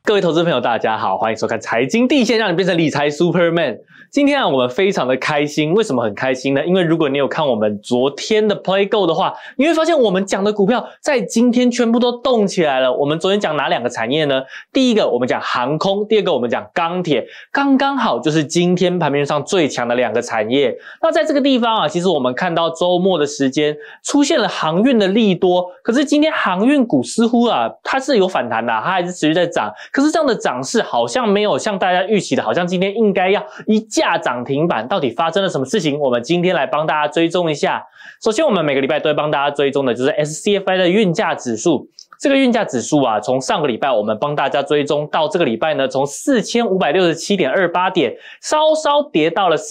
各位投资朋友，大家好，欢迎收看财经第一线，让你变成理财 Superman。今天我们非常的开心，为什么很开心呢？因为如果你有看我们昨天的 Play Go 的话，你会发现我们讲的股票在今天全部都动起来了。我们昨天讲哪两个产业呢？第一个我们讲航空，第二个我们讲钢铁，刚刚好就是今天盘面上最强的两个产业。那在这个地方其实我们看到周末的时间出现了航运的利多，可是今天航运股似乎它是有反弹的，它还是持续在涨。可是这样的涨势好像没有像大家预期的，好像今天应该要一价涨停板，到底发生了什么事情？我们今天来帮大家追踪一下。首先我们每个礼拜都会帮大家追踪的就是 SCFI 的运价指数。这个运价指数从上个礼拜我们帮大家追踪到这个礼拜呢，从 4567.28 点稍稍跌到了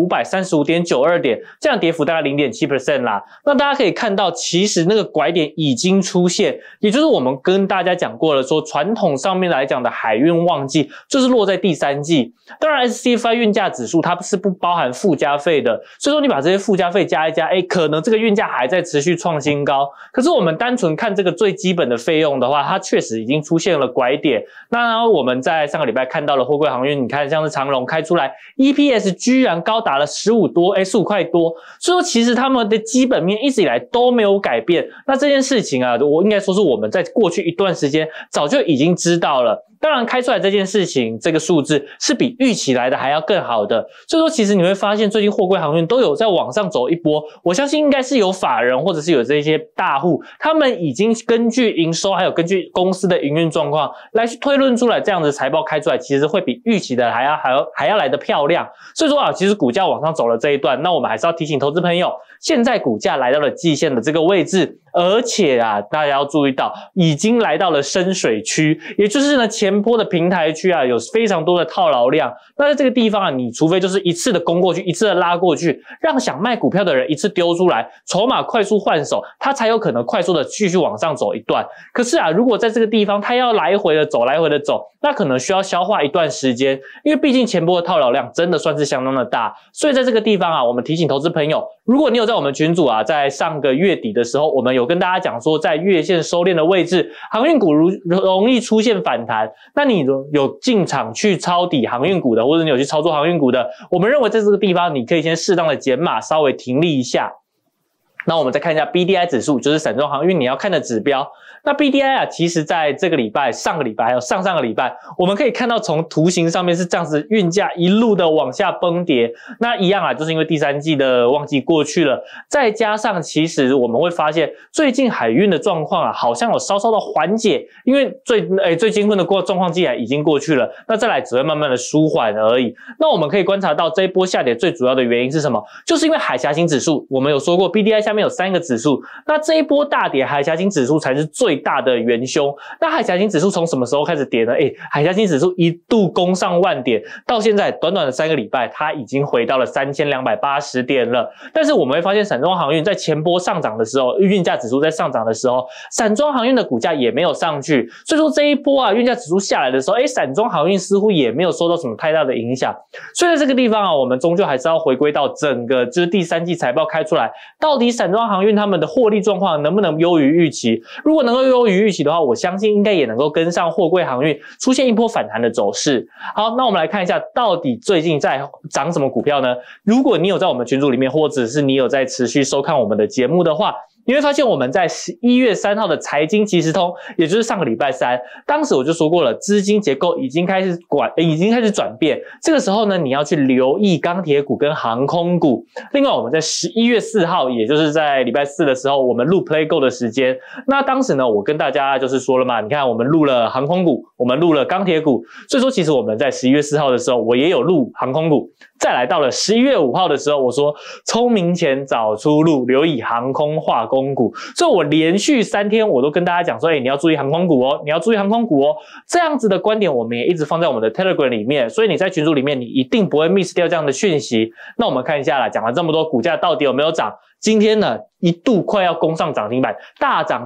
4535.92 点，这样跌幅大概 0.7% 啦。那大家可以看到，其实那个拐点已经出现，也就是我们跟大家讲过了，说传统上面来讲的海运旺季就是落在第三季。当然 SCFI 运价指数它是不包含附加费的，所以说你把这些附加费加一加，可能这个运价还在持续创新高。可是我们单纯看这个最基本的费用的话，它确实已经出现了拐点。那我们在上个礼拜看到了货柜航运，你看像是长荣开出来 EPS 居然高达了15块多，所以说其实他们的基本面一直以来都没有改变。那这件事情我应该说是我们在过去一段时间早就已经知道了。当然开出来这件事情，这个数字是比预期来的还要更好的，所以说其实你会发现最近货柜航运都有在往上走一波，我相信应该是有法人或者是有这些大户，他们已经根据营收还有根据公司的营运状况来去推论出来，这样的财报开出来其实会比预期的还要来得漂亮。所以说其实股价往上走了这一段，那我们还是要提醒投资朋友，现在股价来到了季线的这个位置，而且大家要注意到已经来到了深水区，也就是呢前波的平台区有非常多的套牢量。那在这个地方你除非就是一次的攻过去，一次的拉过去，让想卖股票的人一次丢出来，筹码快速换手，它才有可能快速的继续往上走一段。可是如果在这个地方它要来回的走，那可能需要消化一段时间，因为毕竟前波的套牢量真的算是相当的大。所以在这个地方我们提醒投资朋友，如果你有在我们群组在上个月底的时候，我们有跟大家讲说，在月线收敛的位置，航运股容易出现反弹。那你有进场去抄底航运股的，或者你有去操作航运股的，我们认为在这个地方你可以先适当的减码，稍微停利一下。那我们再看一下 BDI 指数，就是散装航运你要看的指标。那 BDI 其实在这个礼拜、上个礼拜还有上上个礼拜，我们可以看到从图形上面是这样子，运价一路的往下崩跌。那一样就是因为第三季的旺季过去了，再加上其实我们会发现最近海运的状况好像有稍稍的缓解，因为最艰困的状况既然已经过去了，那再来只会慢慢的舒缓而已。那我们可以观察到这一波下跌最主要的原因是什么？就是因为海峡型指数，我们有说过 BDI 下面有3个指数，那这一波大跌海峡型指数才是最大的元凶。那海峡型指数从什么时候开始跌呢？海峡型指数一度攻上万点，到现在短短的3个礼拜，它已经回到了3280点了。但是我们会发现，散装航运在前波上涨的时候，运价指数在上涨的时候，散装航运的股价也没有上去。所以说这一波运价指数下来的时候，散装航运似乎也没有受到什么太大的影响。所以在这个地方我们终究还是要回归到整个就是第三季财报开出来，到底散装航运他们的获利状况能不能优于预期？如果能够优于预期的话，我相信应该也能够跟上货柜航运出现一波反弹的走势。好，那我们来看一下到底最近在涨什么股票呢？如果你有在我们群组里面，或者是你有在持续收看我们的节目的话，你会发现我们在11月3号的财经即时通，也就是上个礼拜三，当时我就说过了，资金结构已经开始转变。这个时候呢，你要去留意钢铁股跟航空股。另外我们在11月4号，也就是在礼拜四的时候，我们录 Play Go 的时间，那当时呢我跟大家就是说了嘛，你看我们录了航空股，我们录了钢铁股，所以说其实我们在11月4号的时候我也有录航空股。再来到了11月5号的时候，我说聪明钱找出路，留意航空化工股。所以我连续3天我都跟大家讲说，你要注意航空股哦，你要注意航空股哦。这样子的观点我们也一直放在我们的 Telegram 里面，所以你在群组里面你一定不会 miss 掉这样的讯息。那我们看一下啦，讲了这么多，股价到底有没有涨？今天呢一度快要攻上涨停板，大涨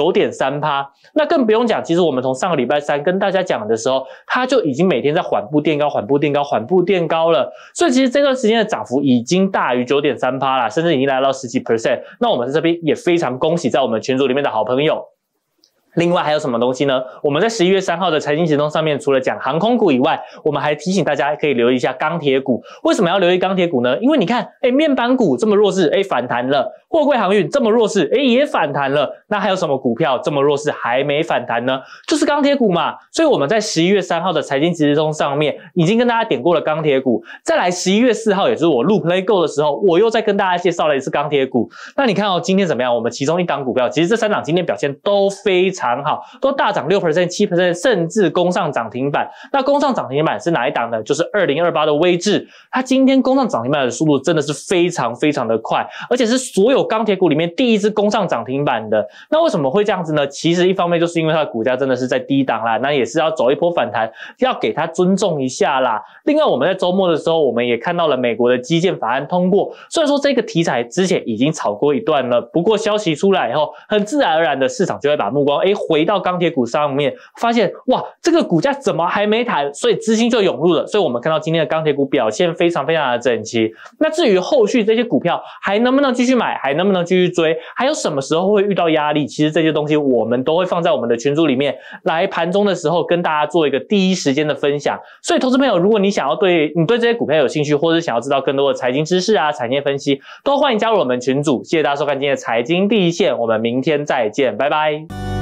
9.3%。那更不用讲，其实我们从上个礼拜三跟大家讲的时候，它就已经每天在缓步垫高了。所以其实这段时间的涨幅已经大于 9.3% 啦，甚至已经来到10几%。那我们在这边也非常恭喜在我们群组里面的好朋友。 另外还有什么东西呢？我们在11月3号的财经时钟上面，除了讲航空股以外，我们还提醒大家可以留意一下钢铁股。为什么要留意钢铁股呢？因为你看，面板股这么弱势，反弹了；货柜航运这么弱势，也反弹了。那还有什么股票这么弱势还没反弹呢？就是钢铁股嘛。所以我们在11月3号的财经时钟上面已经跟大家点过了钢铁股。再来11月4号，也就是我录 Play Go 的时候，我又再跟大家介绍了一次钢铁股。那你看今天怎么样？我们其中一档股票，其实这3档今天表现都非常好，都大涨6%、7%，甚至攻上涨停板。那攻上涨停板是哪一档呢？就是2028的威致，它今天攻上涨停板的速度真的是非常非常的快，而且是所有钢铁股里面第一支攻上涨停板的。那为什么会这样子呢？其实一方面就是因为它的股价真的是在低档啦，那也是要走一波反弹，要给它尊重一下啦。另外我们在周末的时候，我们也看到了美国的基建法案通过，虽然说这个题材之前已经炒过一段了，不过消息出来以后，很自然而然的市场就会把目光回到钢铁股上面，发现哇，这个股价怎么还没弹？所以资金就涌入了，所以我们看到今天的钢铁股表现非常非常的整齐。那至于后续这些股票还能不能继续买，还能不能继续追，还有什么时候会遇到压力，其实这些东西我们都会放在我们的群组里面，来盘中的时候跟大家做一个第一时间的分享。所以投资朋友，如果你想要对这些股票有兴趣，或者想要知道更多的财经知识啊、产业分析，都欢迎加入我们群组。谢谢大家收看今天的财经第一线，我们明天再见，拜拜。